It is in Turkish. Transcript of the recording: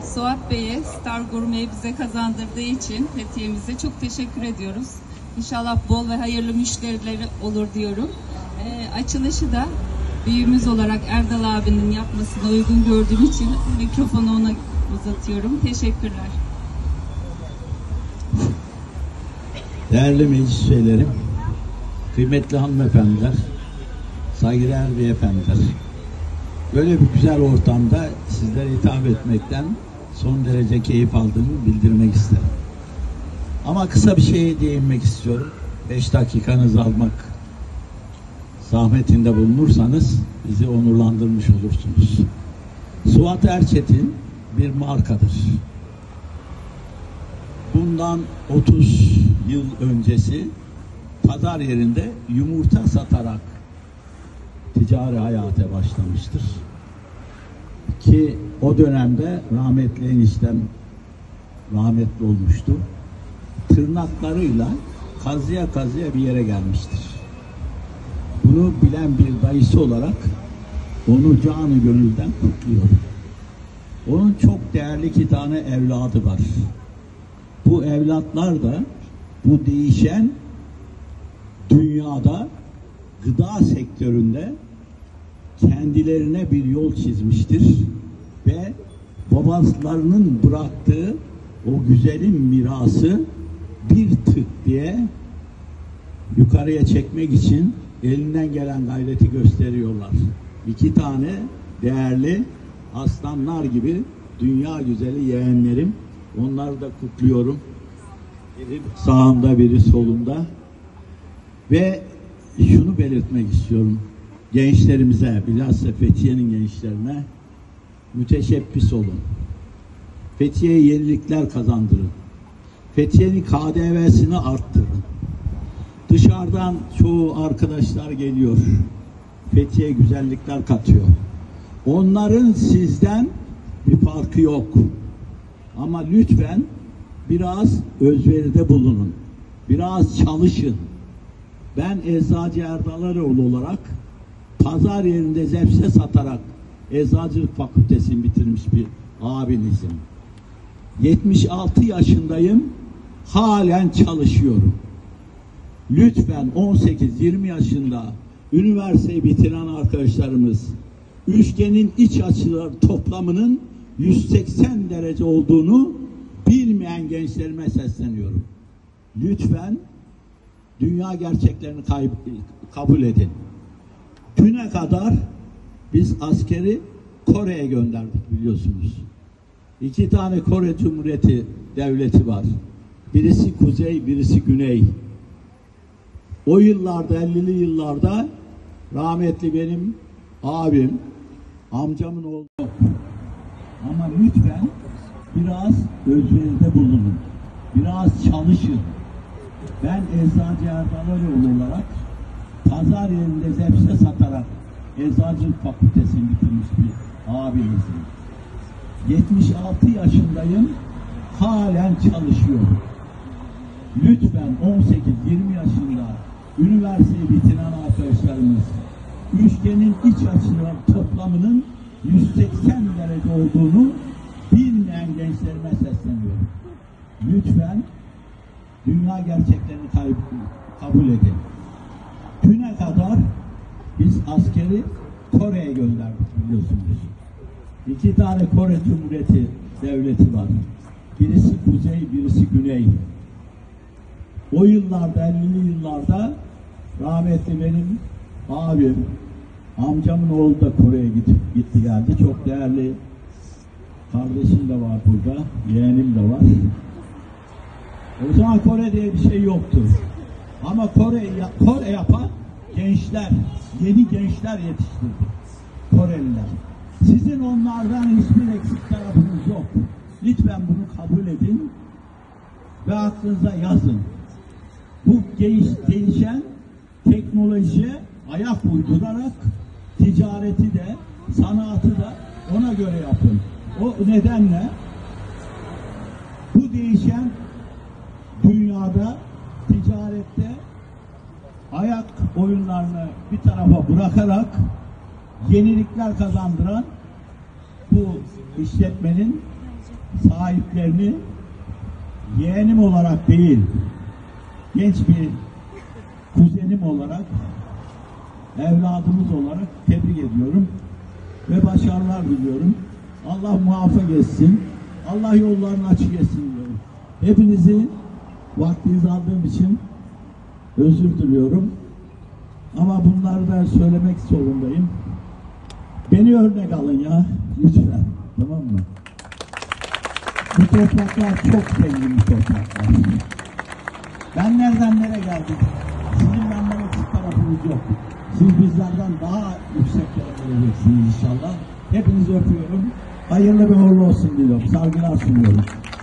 Suat Bey'e Star Gourmet'i bize kazandırdığı için Fethiye'mize çok teşekkür ediyoruz. İnşallah bol ve hayırlı müşterileri olur diyorum. Açılışı da büyüğümüz olarak Erdal abinin yapmasına uygun gördüğüm için mikrofonu ona uzatıyorum. Teşekkürler. Değerli meclis üyelerim, kıymetli hanımefendiler, saygıdeğer beyefendiler. Böyle bir güzel ortamda sizlere hitap etmekten son derece keyif aldığımı bildirmek isterim. Ama kısa bir şeye değinmek istiyorum. 5 dakikanızı almak zahmetinde bulunursanız bizi onurlandırmış olursunuz. Suat Erçetin bir markadır. Bundan 30 yıl öncesi pazar yerinde yumurta satarak ticari hayata başlamıştır. Ki o dönemde rahmetli eniştem rahmetli olmuştu. Tırnaklarıyla kazıya kazıya bir yere gelmiştir. Bunu bilen bir dayısı olarak onu canı gönülden kutluyorum. Onun çok değerli 2 tane evladı var. Bu evlatlar da bu değişen dünyada gıda sektöründe kendilerine bir yol çizmiştir ve babalarının bıraktığı o güzelim mirası bir tık diye yukarıya çekmek için elinden gelen gayreti gösteriyorlar. 2 tane değerli aslanlar gibi dünya güzeli yeğenlerim. Onları da kutluyorum. Biri sağımda, biri solumda. Ve şunu belirtmek istiyorum. Gençlerimize, bilhassa Fethiye'nin gençlerine müteşebbis olun. Fethiye'ye yenilikler kazandırın. Fethiye'nin KDV'sini arttırın. Dışarıdan çoğu arkadaşlar geliyor. Fethiye'ye güzellikler katıyor. Onların sizden bir farkı yok. Ama lütfen biraz özveride bulunun. Biraz çalışın. Ben Eczacı Erdal Eroğlu olarak pazar yerinde zepse satarak Eczacılık Fakültesini bitirmiş bir abinizim. 76 yaşındayım. Halen çalışıyorum. Lütfen 18-20 yaşında üniversiteyi bitiren arkadaşlarımız üçgenin iç açıları toplamının 180 derece olduğunu bilmeyen gençlerime sesleniyorum. Lütfen dünya gerçeklerini kabul edin. Düne kadar biz askeri Kore'ye gönderdik biliyorsunuz. 2 tane Kore Cumhuriyeti devleti var. Birisi kuzey, birisi güney. O yıllarda, 50'li yıllarda rahmetli benim abim, amcamın oğlu. Ama lütfen biraz özveride bulunun. Biraz çalışın. Ben Eczacı Erdal Eroğlu olarak pazar yerinde zepse satarak Eczacılık Fakültesini bitirmiş bir abimizim. 76 yaşındayım. Halen çalışıyorum. Lütfen 18-20 yaşında üniversiteyi bitiren arkadaşlarımız üçgenin iç açıları toplamının 180 derece olduğunu bilmeyen gençlerime sesleniyorum. Lütfen dünya gerçeklerini kabul edin. Düne kadar biz askeri Kore'ye gönderdik biliyorsunuz. 2 tane Kore Cumhuriyeti devleti var. Birisi kuzey, birisi güney. O yıllarda, 50'li yıllarda rahmetli benim abim, amcamın oğlu da Kore'ye gitti geldi. Çok değerli kardeşim de var burada, yeğenim de var. O zaman Kore diye bir şey yoktu. Ama Kore yapan gençler, yeni gençler yetiştirdi. Koreliler. Sizin onlardan hiçbir eksik tarafınız yok. Lütfen bunu kabul edin ve aklınıza yazın. Bu gelişen teknolojiye ayak uydurarak ticareti de, sanatı da ona göre yapın. O nedenle bu değişen dünyada ticarette ayak oyunlarını bir tarafa bırakarak yenilikler kazandıran bu işletmenin sahiplerini yeğenim olarak değil, genç bir kuzenim olarak, evladımız olarak tebrik ediyorum ve başarılar diliyorum. Allah muvaffak etsin, Allah yollarını açık etsin diyorum. Hepinizi vaktinizi aldığım için özür diliyorum. Ama bunları da söylemek zorundayım. Beni örnek alın ya, lütfen. Tamam mı? Bu topraklar çok zengin bir topraklar. Ben nereden nereye geldim? Sizin benden eksik tarafınız yok. Siz bizlerden daha yükseklere geleceksiniz inşallah. Hepinizi öpüyorum. Hayırlı bir uğurlu olsun diliyorum. Saygılar sunuyorum.